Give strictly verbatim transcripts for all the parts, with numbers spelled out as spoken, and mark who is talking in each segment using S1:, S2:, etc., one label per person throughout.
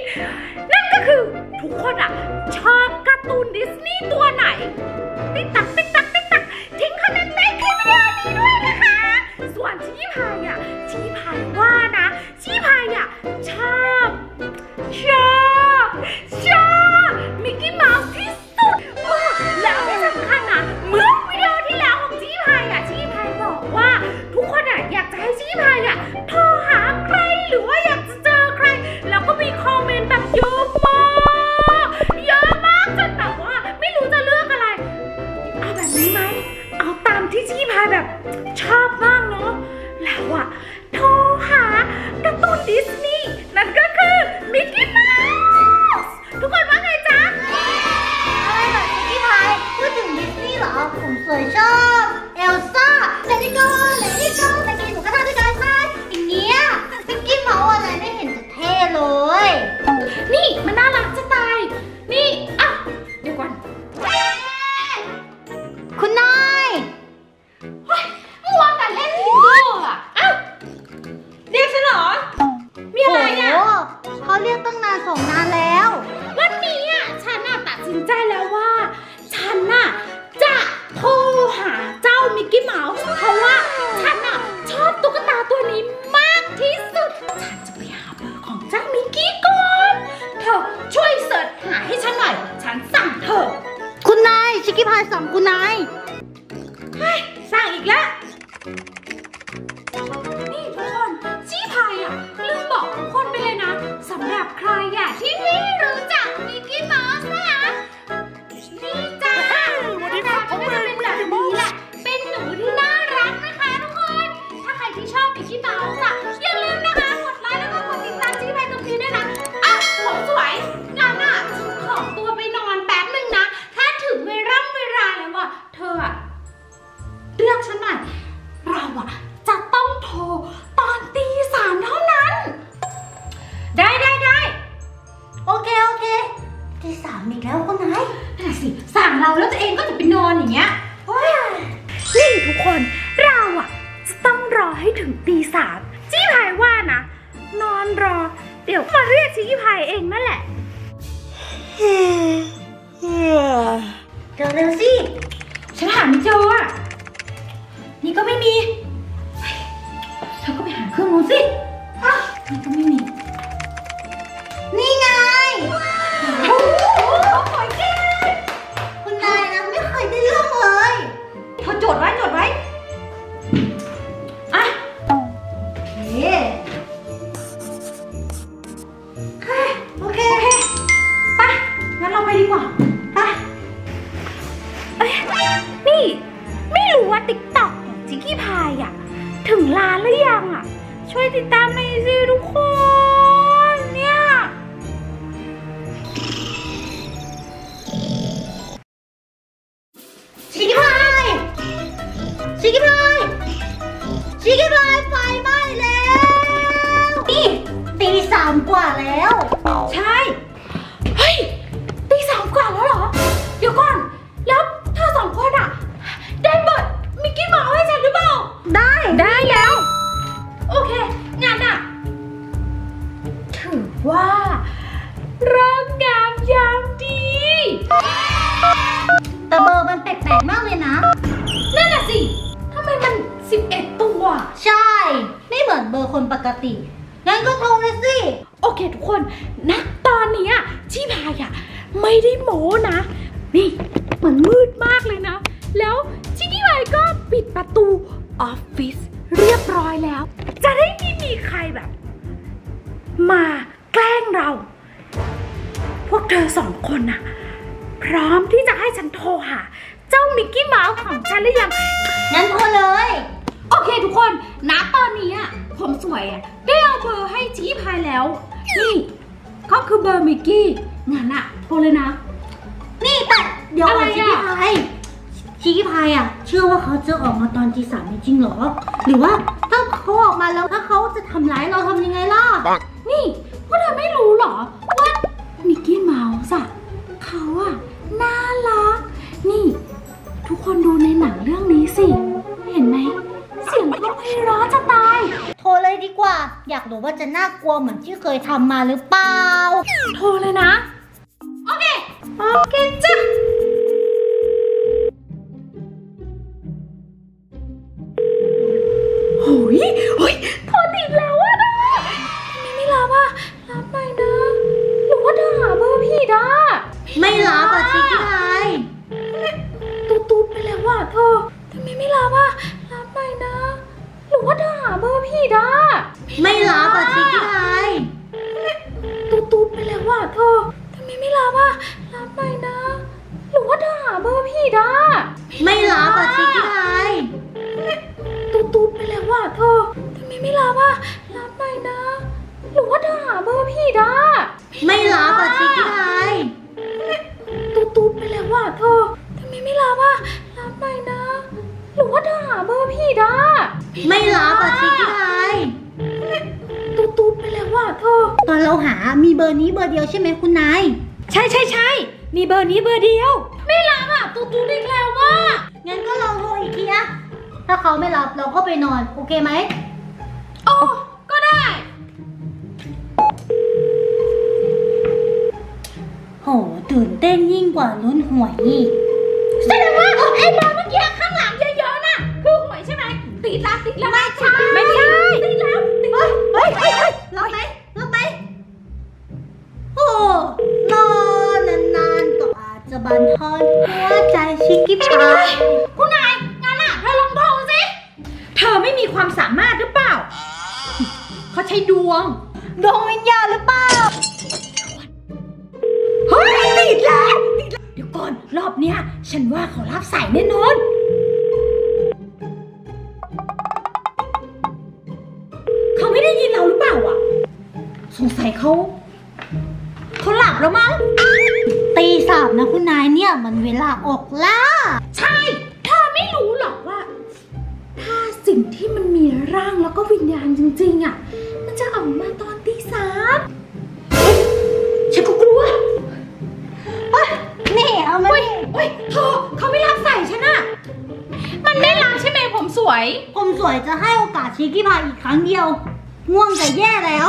S1: นั่นก็คือทุกคนอะชอบการ์ตูนดิสนีย์ตัวไหนติ๊กตักติ๊กตักติ๊กตักทิ้งคอมเมนต์ใต้คลิปวิดีโอนี้ด้วยนะคะส่วนชี้พายอะชี้พายว่านะชี้พายอะชอบชอบชอบมิกกี้เมาส์ที่สุดแล้วที่สำคัญนะเมื่อวิดีโอที่แล้วของชี้พายอะชี้พายบอกว่าทุกคนอะอยากจะให้ชี้พายอะโทรหาใครหรือว่าอยากจะเจอใครแล้วก็มีคอมเมนต์แบบเยอะมากเยอะมากจนแบบว่าไม่รู้จะเลือกอะไรเอาแบบนี้ไหมเอาตามที่ชี้พายแบบชอบมากเนาะแล้วอะโทรหาการ์ตูนดิสนีย์นั่นก็คือมิกกี้เมาส์ทุกคนว่าไงจ๊ะ
S2: อะไรแบบมิกกี้พายพูดถึงดิสนีย์เหรอผมสวยชอบเอลซ่าเลดี้โก้เลดี้โก้ไปกินหมูกระทะด้วยกันไหมอย่างเงี้ยมิกกี้เมาส์อะไรไม่เห็นจะเท่เลย
S1: นี่มันน่ารักจะตายนี่อ่ะเดี๋ยวก่อน
S2: คุณนาย
S1: เฮ้ยมัวแต่เล่นทินเดอร์อ่ะอ้าวเรียกฉันเหรอมีอะไรอ่ะ
S2: เขาเรียกตั้งนานสองนานแล้ว
S1: วันนี้อ่ะฉันน่ะตัดสินใจแล้วว่าฉันน่ะจะโทรหาเจ้ามิกกี้เมาส์เพราะว่าฉันน่ะชอบตุ๊กตาตัวนี้มากที่สุดฉันจะไปหาเบอร์ของเจ้ามิกกี้ก่อนเธอช่วยเสิร์ชหาให้ฉันหน่อยฉันสั่งเธอ
S2: คุณนายชิคกี้พายสั่งคุณนาย
S1: เฮ้ยสั่งอีกแล้วนี่ทุกคนชี้พายอ่ะลืมบอกทุกคนไปเลยนะสำหรับใครอ่ะที่ไม่รู้จักมิกกี้เมาส์นะนี่จ้าวันนี้ผมก็จะเป็นแบบนี้แหละเป็นหนูที่น่ารักนะคะทุกคนถ้าใครที่ชอบมิกกี้เมาส์อ่ะอย่าลืมนะคะกดไลค์แล้วก็กดติดตามชี้พายตรงนี้ด้วยนะอ่ะผมสวยงานอ่ะฉันขอตัวไปนอนแป๊บนึงนะถ้าถึงเวลาเวลาแล้วอ่ะเธออ่ะเลือกฉันหน่อยเราอ่ะจะต้องโทรตอนตีสามเท่านั้นได้ได้ได้
S2: โอเคโอเคตีสามอีกแล้วคุณนาย
S1: นั่นสิสั่งเราแล้วตัวเองก็จะไปนอนอย่างเงี้ยนี่ทุกคนเราอ่ะจะต้องรอให้ถึงตีสามชี้พายว่านะนอนรอเดี๋ยวมาเรียกชี้พายเองนั่นแหละ
S2: เจอเร็วสิ
S1: ฉันหาไม่เจออ่ะนี่ก็ไม่มีเธอก็ไปหาเครื่องนู้นสิอ้าวนี่ก็ไม่มี
S2: นี่ไง
S1: โอ้โหขอยแก
S2: คุณนายนะไม่เคยได้เรื่องเลย
S1: เธอจดไว้จดไว้อ่ะ
S2: เฮ้โอเคโอเค
S1: ไปงั้นเราไปดีกว่าไปเอ้ยนี่ไม่รู้ว่าติ๊กต็อกของจิกกี้พายอ่ะถึงร้านหรือยังอ่ะช่วยติดตามหน่อยสิทุกคนเนี่ย
S2: ชิคกี้พายชิคกี้พายชิคกี้พายไฟไหม้แล้วนี่ตีสามกว่าแล้ว
S1: ใช่เฮ้ยตีสามกว่าแล้วเหรอเดี๋ยวก่อนแล้วเธอสองคนอ่ะได้เบิร์ดมิกกี้เมาส์ให้ฉันหรือเปล่า
S2: ได้
S1: ได้แล้วโอเคงานอ่ะถือว่าเริ่มงามยามดี
S2: แต่เบอร์มันแปลกๆมากเลยนะ
S1: นั่นน่ะสิทำไมมันสิบเอ็ดตัว
S2: ใช่ไม่เหมือนเบอร์คนปกติงั้นก็โทรเลยสิ
S1: โอเคทุกคนณตอนนี้ชี้พายอะไม่ได้โม้นะนี่มันมืดมากเลยนะแล้วชิคกี้พายก็ปิดประตูออฟฟิศเรียบร้อยแล้วจะได้ไม่มีใครแบบมาแกล้งเราพวกเธอสองคนน่ะพร้อมที่จะให้ฉันโทรหาเจ้ามิกกี้เมาส์ของฉันหรือยัง
S2: งั้นโทรเลย
S1: โอเคทุกคนณตอนนี้อ่ะผมสวยอ่ะได้เอาเบอร์ให้ชี้พายแล้วนี่ก็คือเบอร์มิกกี้งั้นอ่ะโทรเลยนะ
S2: นี่แต่เดี๋ยวอะไรอ่ะชิคกี้พายชิคกี้พายอ่ะเชื่อว่าเขาจะออกมาตอนตีสามจริงเหรอหรือว่าถ้าเขาออกมาแล้วถ้าเขาจะทำร้ายเราทำยังไงล่ะ
S1: นี่พวกเธอไม่รู้เหรอว่ามิกกี้เมาส์อ่ะเขาอ่ะน่ารักนี่ทุกคนดูในหนังเรื่องนี้สิเห็นไหมเสียงเขาไพเราะจะตาย
S2: โทรเลยดีกว่าอยากรู้ว่าจะน่ากลัวเหมือนที่เคยทำมาหรือเปล่า
S1: โทรเลยนะโอเคโอเคจ้ะโอ้ยโอ้ยโทรติดแล้วอะนะไม่ไม่รับอะรับไปนะหรือว่าเธอหาเบอร์พี่ด้า
S2: ไม่รับอะชิคกี้พาย
S1: ตุ๊ดตุ๊ดไปแล้วอะเธอทำไมไม่รับอะรับไปนะหรือว่าเธอหาเบอร์พี่ด้า
S2: ไม่รับอะชิคกี้พาย
S1: ตุ๊ดตุ๊ดไปแล้วอะเธอทำไมไม่รับอะรับไปนะหรือว่าเธอหาเบอร์พี่ด้า
S2: ไม่รับอะชิคกี้พาย
S1: ตุ๊ดตุ๊ดไปแล้วอะเธอทำไมไม่รับอะรับไปนะหรือว่าเธอหาเบอร์พี่ด้า
S2: ไม่รับอะชิคกี้พาย
S1: ตุ๊ดตุ๊ดไปแล้วอะเธอทำไมไม่รับอะรับไปนะหรือว่าเธอหาเบอร์พี่ด้า
S2: ไม่รับอะชิคกี้พาย
S1: ตุ๊ดตุ๊ดไปแล้วอะเธอ
S2: ตอนเราหามีเบอร์นี้เบอร์เดียวใช่ไหมคุณนาย
S1: ใช่ใช่ใช่มีเบอร์นี้เบอร์เดียวไม่รับอะตุ๊ดตุ๊ดอีกแล้วว่า
S2: งั้นก็ลองโทรอีกทีอะถ้าเขาไม่รับเราก็ไปนอนโอเคไหม
S1: โอ้ก็ได้
S2: โหตื่นเต้นยิ่งกว่าลุ้นหวยอีก
S1: แสดงว่าไอ้บอลเมื่อกี้ข้างหลังเยอะๆน่ะคือหวยใช่ไหมติดแล้วติดแล้วไม่ใช่ไม่ใช่ติดแล้วติดแล้ว
S2: เฮ้ยเฮ้ยรับไหมรับไหมโอ้รอนานๆก็อาจจะบันทอนหัวใจชิคกี้พาย
S1: คุณนายงั้นอ่ะเธอลองโทรสิเธอไม่มีความสามารถหรือเปล่าเขาใช้ดวง
S2: ดวงวิญญาณหรือเปล่า
S1: เฮ้ยติดแล้วติดแล้วเดี๋ยวก่อนรอบเนี้ยฉันว่าเขารับสายแน่นอนเขาไม่ได้ยินเราหรือเปล่าอ่ะสงสัยเขาเขาหลับแล้วมั้ง
S2: ตีสามนะคุณนายเนี่ยมันเวลาออกล่า
S1: ใช่เธอไม่รู้หรอกว่าถ้าสิ่งที่มันมีร่างแล้วก็วิญญาณจริงๆอ่ะมันจะออกมาตอนตีสามฉันก็กลัว
S2: นี่เอามาดิ
S1: เฮ้ยเธอเขาไม่รับสายฉันอะมันไม่รับใช่ไหมผมสวย
S2: ผมสวยจะให้โอกาสชิคกี้พายอีกครั้งเดียวง่วงแต่แย่แล้ว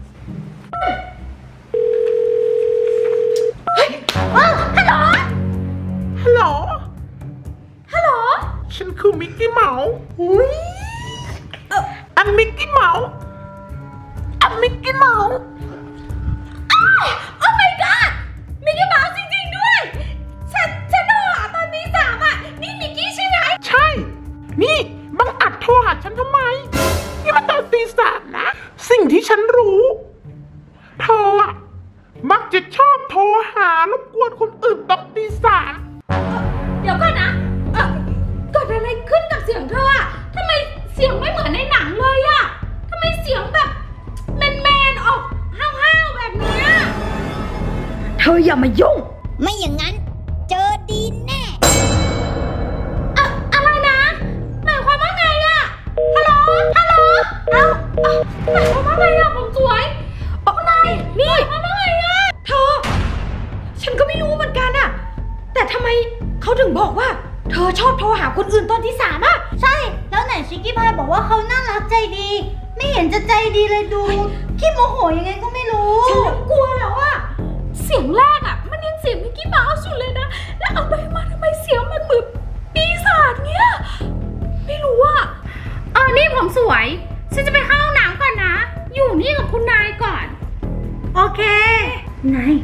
S1: เฮ้ยฮัลโหล
S3: ฮัลโหล
S1: ฮัลโหล
S3: ฉันคือมิกกี้เมาส์อุ้ยอันมิกกี้เมาส์อันมิกกี้เมาส์
S1: โอ้ my god มิกกี้เมาส์จริงๆด้วยฉันฉันโทรหาตอนตีสามอ่ะนี่มิกกี้ใช่ไหม
S3: ใช่นี่บังอัดโทรหาฉันทำไมนี่มันตอนตีสามนะสิ่งที่ฉันรู้เธออะมักจะชอบโทรหารบกวนคนอื่นตอนตีสาม
S1: เดี๋ยวก่อนนะเอ่อเกิดอะไรขึ้นกับเสียงเธออะทำไมเสียงไม่เหมือนในหนังเลยอะทำไมเสียงแบบแมนๆออกห้าวๆแบบนี้เธออย่ามายุ่ง
S2: ไม่อย่างนั้นเจอดีแน่
S1: อะอะไรนะหมายความว่าไงอะฮัลโหลฮัลโหลเอ้าหมายความว่าไงอะผมสวยโอ้นายนี่หมายความว่าไงอะเธอฉันก็ไม่รู้เหมือนกันอะแต่ทำไมเขาถึงบอกว่าเธอชอบโทรหาคนอื่นตอนที่สามอะ
S2: ใช่แล้วไหนชิคกี้พายบอกว่าเขาน่ารักใจดีไม่เห็นจะใจดีเลยดูขี้โมโหยังไงก็ไม่รู้
S1: ฉันเริ่มกลัวแล้วอะเสียงแรกอะมันยังเสียงมิกกี้เมาส์อยู่เลยนะแล้วเอาไปมาทำไมเสียงมันเหมือนปีศาจเงี้ยไม่รู้อะเออนี่ผมสวยฉันจะไปเข้าห้องน้ำก่อนนะอยู่นี่กับคุณนายก่อน
S2: โอเคนาย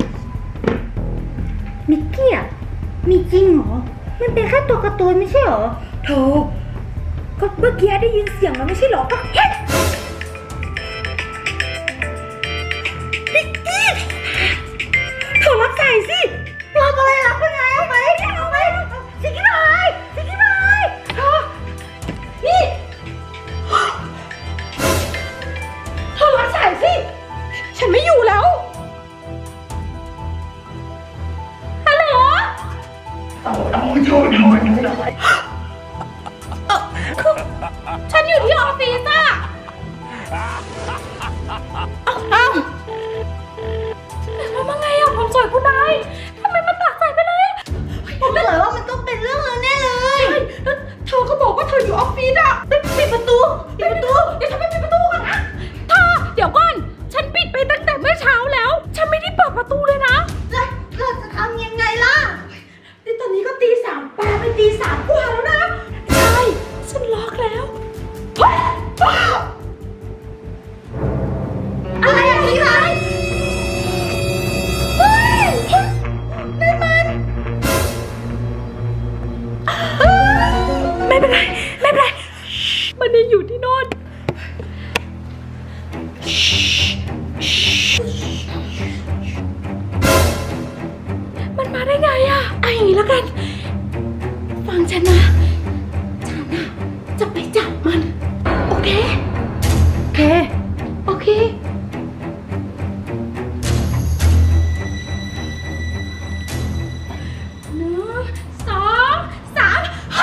S2: มิกกี้อะมีจริงเหรอมันเป็นแค่ตัวการ์ตูนไม่ใช่เหรอ
S1: โธ่ก็เมื่อกี้ได้ยินเสียงแล้วไม่ใช่เหรอก็เฮ้ยมิกกี้เธอรับสายสิ
S2: รับอะไรรับคุณนายเอาไหมเอาไหมชิคกี้พายชิคกี้พาย
S1: เธอนี่เธอรับสายสิฉันไม่อยู่แล้วฮัลโหลฉันอยู่ที่ออฟฟิศอะแล้วอะไรอะพี่ไม้เฮ้ยนั่นมันไม่เป็นไรไม่เป็นไรมันยังอยู่ที่โน่นมันมาได้ไงอะเอาอย่างนี้แล้วกันฟังฉันนะฉันอะจะไปจับมันโอเคโอเคโอเคหนึ่งสองสาม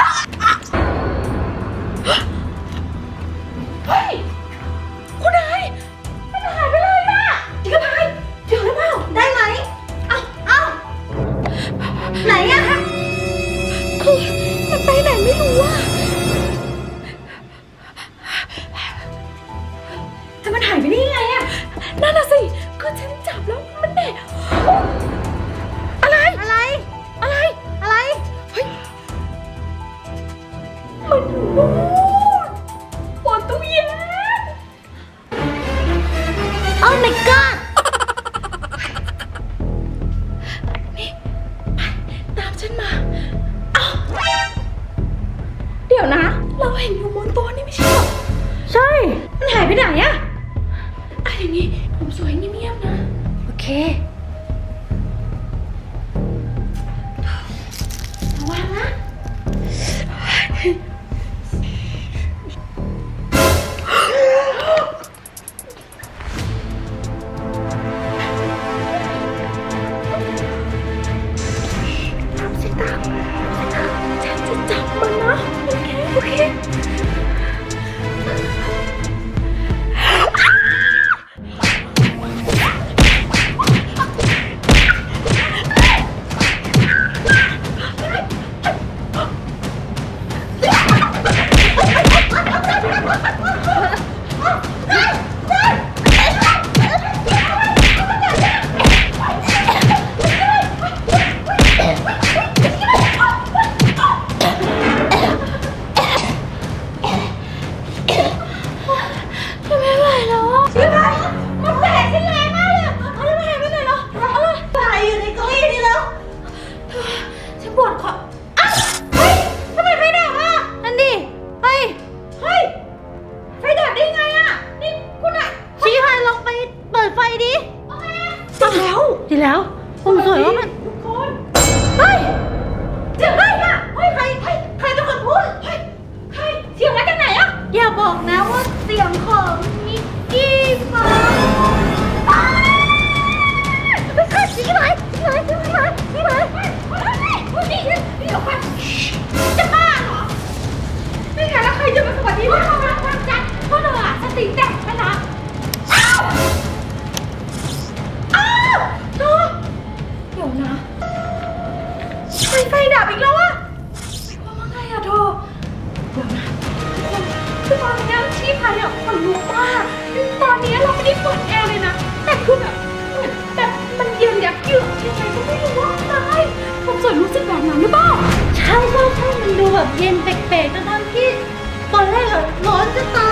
S1: เฮ้ยคุณนายมันหายไปเลยอะจิกกะพายเจอหรือเปล่าได้ไหมเอ้าเอ้าไหนอะคือมันไปไหนไม่รู้อะแต่มันหายไปได้ยังไงอะนั่นน่ะสิก็ฉันจับแล้วมันเด็กอะไรอะไรอะไรอะไรเฮ้ยมันอยู่นู่นบนตู้เย็น
S2: Oh my god
S1: นี่ไปตามฉันมาเอ้าเดี๋ยวนะเราเห็นอยู่บนโต๊ะนี่ไม่ใช่เหรอใช่มันหายไปไหนอะอ่ะอย่างนี้ผมสวยเงียบๆนะโอเคระวังนะฉันจะจับมันนะโอเคโอเคดีแล้วผมสวยว่ามันทุกคนเฮ้ยเสียงอะไรอะเฮ้ยใครใครใครเป็นคนพูดเฮ้ยใครเสียงมาจากไหนอะอย่าบอกนะว่าเสียงของนิกกี้มาไม่ใช่สีไหนสีไหนสีไหนสีไหนนี่นี่เดี๋ยวก่อนจะบ้าเหรอไม่งั้นแล้วใครจะมาสวัสดีว่าเขารักความจัดเพราะเราอะสติแตกไปละอ้าวอ้าวเธอเดี๋ยวนะไฟไฟดับอีกแล้วอะว่ามาไงอะเธอเดี๋ยวนะทุกคนคือตอนนี้ชีพายอะขนลุกมากตอนนี้เราไม่ได้เปิดแอร์เลยนะแต่คือแบบแบบมันเย็นยับเยือกยังไงก็ไม่รู้ว่าทำไมผมสวยรู้สึกแบบนั้นหรือเปล่า
S2: ใช่ใช่ใช่มันดูแบบเย็นแปลกๆทั้งที่ตอนแรกอะร้อนจะตาย